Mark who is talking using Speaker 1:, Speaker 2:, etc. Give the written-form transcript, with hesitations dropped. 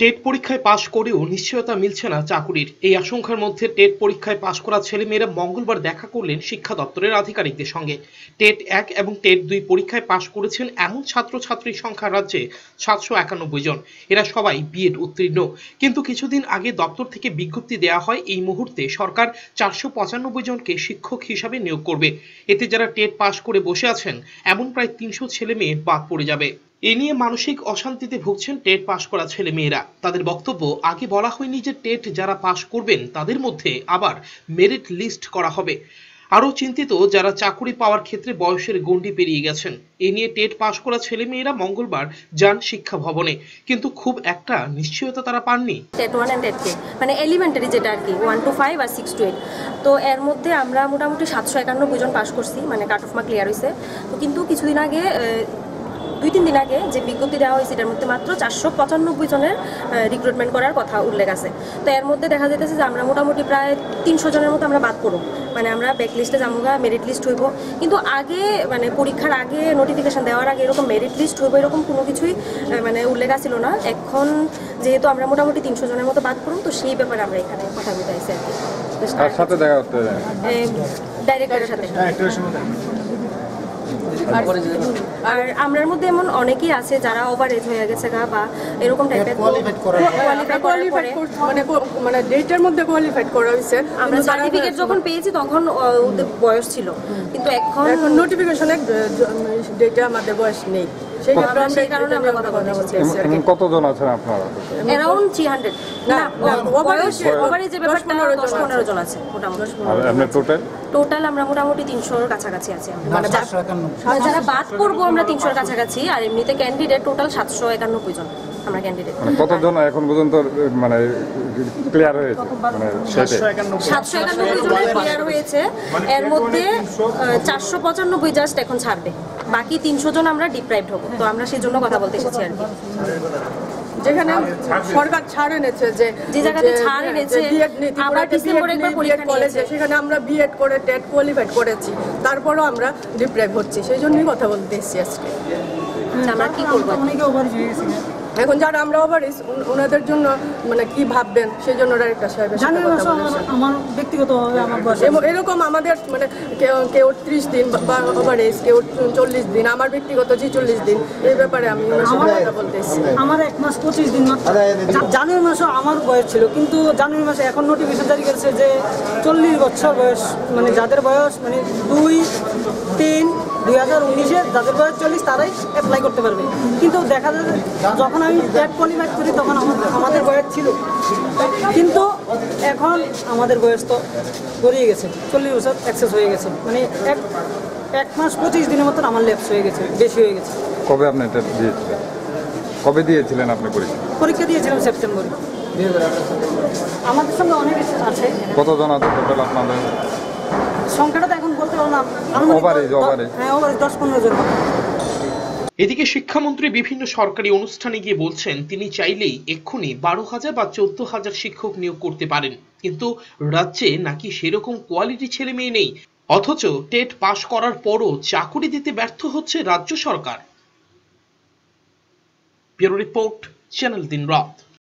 Speaker 1: TET পরীক্ষায় পাশ করেও নিশ্চয়তা মিলছে না চাকুরির। এই আশঙ্কার মধ্যে টেট পরীক্ষায় পাশ করা ছেলেমেয়েরা মঙ্গলবার দেখা করলেন শিক্ষা দপ্তরের আধিকারিকদের সঙ্গে। টেট 1 এবং টেট 2 পরীক্ষায় পাশ করেছেন এমন ছাত্রছাত্রীর সংখ্যা রাজ্যে 791 জন। এরা সবাই বিএড উত্তীর্ণ। কিন্তু কিছুদিন আগে দপ্তর থেকে বিজ্ঞপ্তি দেওয়া হয় এই মুহূর্তে সরকার 495 জনকে শিক্ষক হিসাবে নিয়োগ করবে। এতে যারা টেট পাশ করে বসে আছেন এমন প্রায় 300 ছেলে মেয়ে বাদ পড়ে যাবে। এ নিয়ে মানসিক অশান্তিতে ভুগছেন টেট পাশ করা ছেলে মেয়েরা। তাদের বক্তব্য, আগে বলা হয়নি যে টেট যারা পাশ করবেন তাদের মধ্যে আবার মেরিট লিস্ট করা হবে। আরও চিন্তিত যারা চাকুরি পাওয়ার ক্ষেত্রে বয়সের গণ্ডি পেরিয়ে গেছেন। এ নিয়ে টেট পাশ করা ছেলে মেয়েরা মঙ্গলবার যান শিক্ষা ভবনে, কিন্তু খুব একটা নিশ্চয়তা তারা পাননি।
Speaker 2: টেট 1 এন্ড টেট 2 মানে এলিমেন্টারি যেটা আর কি 1 to 5 আর 6 to 8, তো এর মধ্যে আমরা মোটামুটি 791 জন পাস করছি, মানে কাট অফ মার্ক ক্লিয়ার হয়েছে। তো কিন্তু কিছুদিন আগে 2-3 দিন আগে যে বিজ্ঞপ্তি দেওয়া হয়েছে এটার মধ্যে মাত্র 495 জনের রিক্রুটমেন্ট করার কথা উল্লেখ আছে। তো এর মধ্যে দেখা যাইতেছে যে আমরা মোটামুটি প্রায় 300 জনের মতো আমরা বাদ পড়ব, মানে আমরা ব্যাক লিস্টে যাবো, মেরিট লিস্ট হইব। কিন্তু আগে মানে পরীক্ষার আগে নোটিফিকেশন দেওয়ার আগে এরকম মেরিট লিস্ট হইব এরকম কোনো কিছুই মানে উল্লেখ ছিল না। এখন যেহেতু আমরা মোটামুটি 300 জনের মতো বাদ পড়ব, তো সেই ব্যাপারে আমরা এখানে কথা বলতে আইছি আর কি।
Speaker 3: তার সাথে দেখা করতে
Speaker 2: ডাইরেক্টরের সাথে। আর আমরার মধ্যে এমন অনেকেই আছে যারা ওভার এজ হয়ে গেছে বা এরকম টাইপের
Speaker 4: মানে ডেটের মধ্যে কোয়ালিফাইড করা হয়েছে।
Speaker 2: আমরা সার্টিফিকেট যখন পেয়েছি তখন ওদের বয়স ছিল, কিন্তু এখন
Speaker 4: নোটিফিকেশনে ডেটে আমাদের বয়স নেই। সেই কারণে আমরা কথা বলছি।
Speaker 3: কতজন আছেন আপনারা?
Speaker 2: অ্যারাউন্ড 300 না ওভারে যে ব্যাপারটা 10-15 জন আছে মোটামুটি।
Speaker 3: আর এমনি
Speaker 2: টোটাল আমরা মোটামুটি 300 এর কাছাকাছি আছি। মানে যারা বাদ করব আমরা 300 এর কাছাকাছি, আর এমনিতে ক্যান্ডিডেট টোটাল 791 জন আমরা ক্যান্ডিডেট।
Speaker 3: মানে কতজন এখন পর্যন্ত মানে ক্লিয়ার হয়েছে? মানে
Speaker 2: 791 জনের ক্লিয়ার হয়েছে। এর মধ্যে 495 জাস্ট এখন ছাড়বে, বাকি 300 জন আমরা ডিপ্রাইভড হব। তো আমরা সেই জন্য কথা বলতে এসেছি আর কি।
Speaker 4: যেখানে সরকার ছাড় এনেছে,
Speaker 2: যে জায়গাতে ছাড় এনেছে, আবার ডিসেম্বরে একবার পরীক্ষা নিয়েছে,
Speaker 4: সেখানে আমরা বিএড করে টেট কোয়ালিফাইড করেছি, তারপরও আমরা ডিপ্রাইভ হচ্ছি। সেই জন্যই কথা বলতে এসেছি আজকে।
Speaker 2: আমরা কি করবো?
Speaker 4: এখন যারা আমরা ওভারিস ওনাদের জন্য মানে কি ভাববেন, সেই জন্য ডাইরেক্টর সাহেবের সাথে কথা বলেছেন।
Speaker 5: আমার ব্যক্তিগতভাবে আমার
Speaker 4: এরকম আমাদের মানে কেউ 30 দিন বা ওভারিস, কেউ 40 দিন, আমার ব্যক্তিগত 46 দিন। এই ব্যাপারে আমি কথা বলতে এসেছি।
Speaker 5: আমার 1 মাস 25 দিন মাত্র। জানুয়ারি মাসে আমার বয়স ছিল, কিন্তু জানুয়ারি মাসে এখন নোটিফিকেশন জারি করেছে যে 40 বছর বয়স, মানে যাদের বয়স মানে 2-3-2019-এ যাদের বয়স 40 তারাই অ্যাপ্লাই করতে পারবে। কিন্তু দেখা যায় যখন আমি টেট কোয়ালিফাইড করি তখন আমাদের বয়স ছিল, কিন্তু এখন আমাদের বয়স তো গড়িয়ে গেছে, 40 বছর অ্যাক্সেস হয়ে গেছে। মানে এক মাস 25 দিনের মতন আমার ল্যাপস হয়ে গেছে, বেশি হয়ে গেছে।
Speaker 3: কবে আপনি এটা দিয়েছিলেন? কবে দিয়েছিলেন আপনি
Speaker 5: পরীক্ষা দিয়েছিলাম সেপ্টেম্বরে। আমাদের সঙ্গে অনেক আছে।
Speaker 3: কতজন আছে টোটাল আপনাদের?
Speaker 5: সংখ্যাটা তো এখন বলতে পারবো না। হ্যাঁ, ওভারেজ 10-15 জন।
Speaker 1: এদিকে শিক্ষামন্ত্রী বিভিন্ন সরকারি অনুষ্ঠানে গিয়ে বলছেন তিনি চাইলেই এক্ষুনি 12,000 বা 14,000 শিক্ষক নিয়োগ করতে পারেন, কিন্তু রাজ্যে নাকি সেরকম কোয়ালিটি ছেলে মেয়ে নেই। অথচ টেট পাশ করার পরও চাকুরি দিতে ব্যর্থ হচ্ছে রাজ্য সরকার। ব্যুরো রিপোর্ট, চ্যানেল 3 রাত।